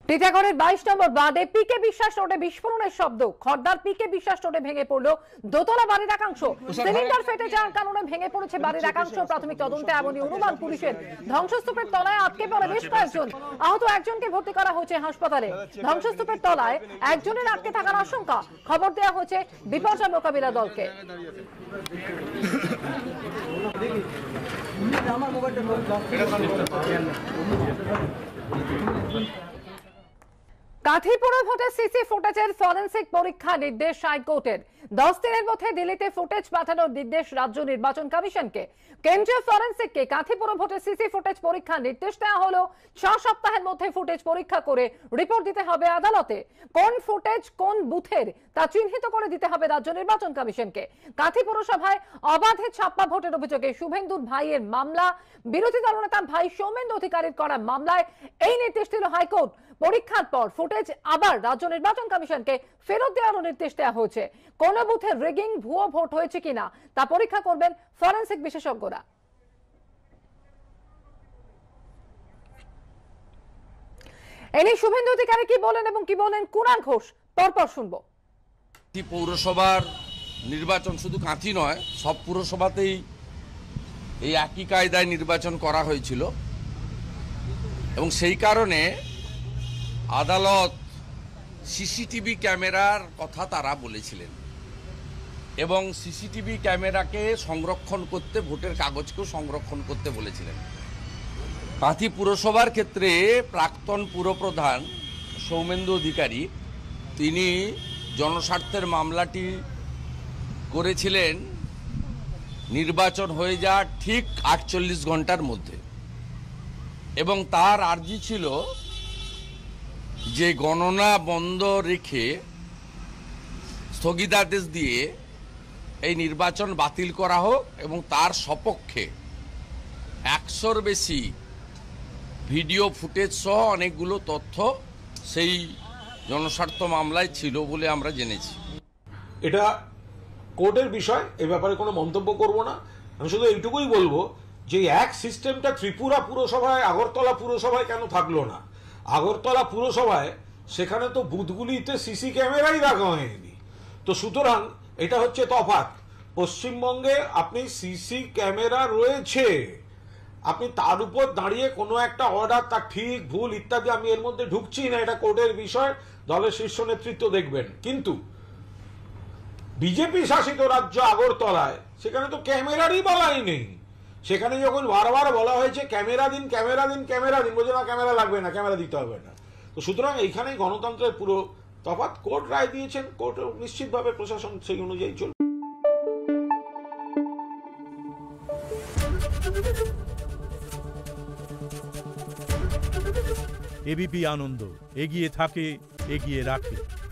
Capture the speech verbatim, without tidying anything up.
টিটাগড়ের বাইশ নম্বর ওয়ার্ডে পিকে বিশ্বাস রোডে বিস্ফোরণের শব্দ। খড়দার পিকে বিশ্বাস রোডে ভেঙে পড়ল দোতলা বাড়ির একাংশ। সিলিন্ডার ফেটে যাওয়ার কারণে ভেঙে পড়েছে বাড়ির একাংশ। প্রাথমিক তদন্তে এমনই অনুমান পুলিশের। ধ্বংসস্তূপের তলায় আটকে পড়ে বেশ কয়েকজন। আহত একজনকে ভর্তি করা হয়েছে হাসপাতালে। ধ্বংসস্তূপের তলায় একজনের আটকে থাকার আশঙ্কা। খবর দেওয়া হয়েছে বিপর্যয় মোকাবিলা দলকে। কাঁথি পুর ভোটের সিসি ফুটেজের ফরেন্সিক পরীক্ষা নির্দেশ হাইকোর্টের। দশ দিনের মধ্যে দিল্লিতে ফুটেজ পাঠানোর নির্দেশ রাজ্য নির্বাচন কমিশনকে। কেন্দ্রীয় ফরেন্সিককে কাঁথি পুর ভোটের সিসি ফুটেজ পরীক্ষার নির্দেশ দেওয়া হলো। ছ সপ্তাহের মধ্যে ফুটেজ পরীক্ষা করে রিপোর্ট দিতে হবে আদালতে। কোন ফুটেজ কোন বুথের তা চিহ্নিত করে দিতে হবে রাজ্য নির্বাচন কমিশনকে। কাঁথি পুরসভায় অবাধে ছাপ্পা ভোটের অভিযোগে শুভেন্দুর ভাইয়ের মামলা, বিরোধী দলনেতা ভাই সৌমেন্দু অধিকারীর করা মামলায় এই নির্দেশ দিল হাইকোর্ট। পরীক্ষার পর ফুটেজ আবার রাজ্য নির্বাচন কমিশনকে ফেরত দেওয়ার নির্দেশ দেওয়া হয়েছে। কোন বুথে রিগিং ভুয়ো ভোট হয়েছে কিনা তা পরীক্ষা করবেন ফরেন্সিক বিশেষজ্ঞরা। এনে শুভেন্দু অধিকারী কি বলেন এবং কি বলেন কুণাল ঘোষ, পরপর শুনবো। পৌরসভার নির্বাচন শুধু কাঁথি নয়, সব পুরসভাতেই এই একই কায়দায় নির্বাচন করা হয়েছিল এবং সেই কারণে আদালত সিসিটিভি ক্যামেরার কথা তারা বলেছিলেন এবং সিসিটিভি ক্যামেরাকে সংরক্ষণ করতে, ভোটের কাগজকেও সংরক্ষণ করতে বলেছিলেন। কাঁথি পুরসভার ক্ষেত্রে প্রাক্তন পুরপ্রধান সৌমেন্দু অধিকারী তিনি জনস্বার্থের মামলাটি করেছিলেন নির্বাচন হয়ে যাওয়ার ঠিক আটচল্লিশ ঘন্টার মধ্যে এবং তার আর্জি ছিল যে গণনা বন্ধ রেখে স্থগিতাদেশ দিয়ে এই নির্বাচন বাতিল করা হোক এবং তার সপক্ষে একশোর বেশি ভিডিও ফুটেজ সহ অনেকগুলো তথ্য সেই জনস্বার্থ মামলায় ছিল বলে আমরা জেনেছি। এটা কোর্টের বিষয়, এ ব্যাপারে কোনো মন্তব্য করব না। আমি শুধু এইটুকুই বলবো যে এক সিস্টেমটা ত্রিপুরা পুরসভায়, আগরতলা পুরসভায় কেন থাকলো না? আগরতলা পুরসভায় সেখানে তো বুথগুলিতে সিসি ক্যামেরাই রাখা হয়নি। তো সুতরাং এটা হচ্ছে তফাৎ। পশ্চিমবঙ্গে আপনি সিসি ক্যামেরা রয়েছে, আপনি তার উপর দাঁড়িয়ে কোনো একটা অর্ডার, তার ঠিক ভুল ইত্যাদি আমি এর মধ্যে ঢুকছি না, এটা কোর্টের বিষয়, দলের শীর্ষ নেতৃত্ব দেখবেন। কিন্তু বিজেপি শাসিত রাজ্য আগরতলায় সেখানে তো ক্যামেরারই বলাই নেই। সেখানে যখন বারবার বলা হয়েছে ক্যামেরা দিন, ক্যামেরা দিন, ক্যামেরা দিন, বোঝে না ক্যামেরা লাগবে না, ক্যামেরা দিতে হবে না। তো সুতরাং এইখানেই গণতন্ত্রের পুরো তফাৎ। কোর্ট রায় দিয়েছেন, কোর্ট নিশ্চিতভাবে প্রশাসন সেই অনুযায়ী চলবে। এবিপি আনন্দ এগিয়ে থাকে, এগিয়ে রাখে।